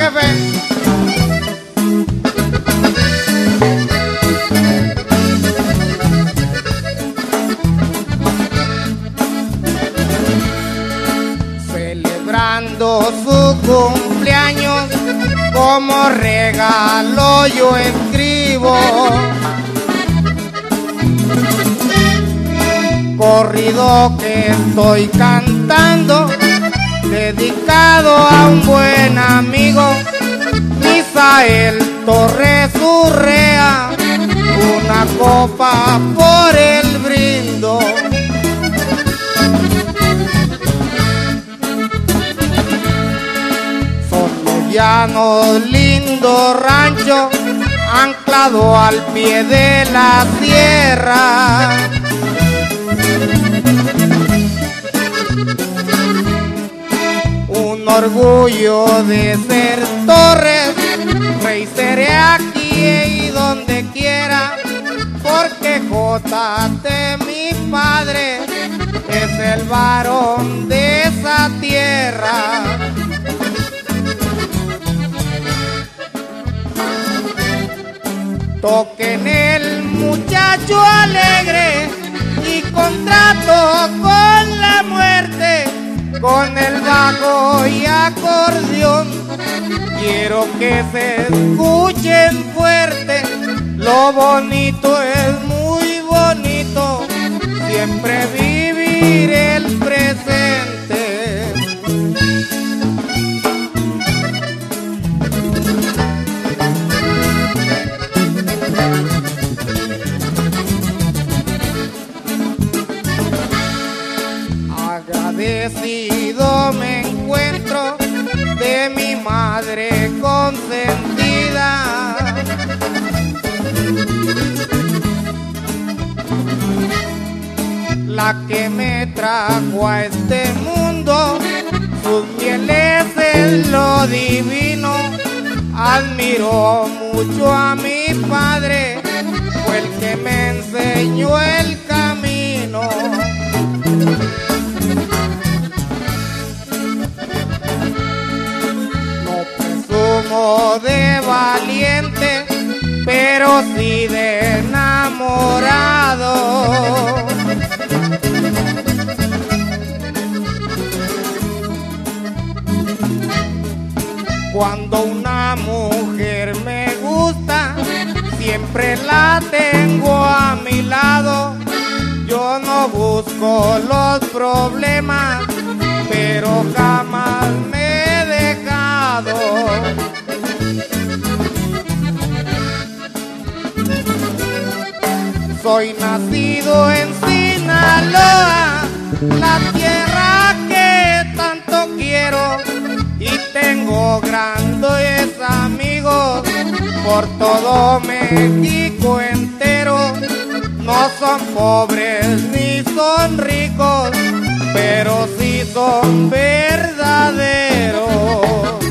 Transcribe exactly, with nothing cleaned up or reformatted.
jefe. Celebrando su cumpleaños, como regalo yo escribo corrido que estoy cantando, dedicado a un buen amigo, Misael Torres Urrea. Una copa por el brindo. Llano, lindo rancho, anclado al pie de la sierra. Un orgullo de ser Torres, rey seré aquí y donde quiera, porque J T, mi padre, es el varón de esa tierra. Toquen el muchacho alegre y contrato con la muerte, con el bajo y acordeón. Quiero que se escuchen fuerte, lo bonito es muy bonito, siempre vivir el presente. Agradecido me encuentro de mi madre consentida, la que me trajo a este mundo, sus mieles en lo divino. Admiro mucho a mi padre, fue el que me enseñó el camino. De valiente, pero sí de enamorado. Cuando una mujer me gusta, siempre la tengo a mi lado. Yo no busco los problemas, pero jamás me he dejado. Soy nacido en Sinaloa, la tierra que tanto quiero, y tengo grandes amigos por todo México entero. No son pobres ni son ricos, pero sí son verdaderos.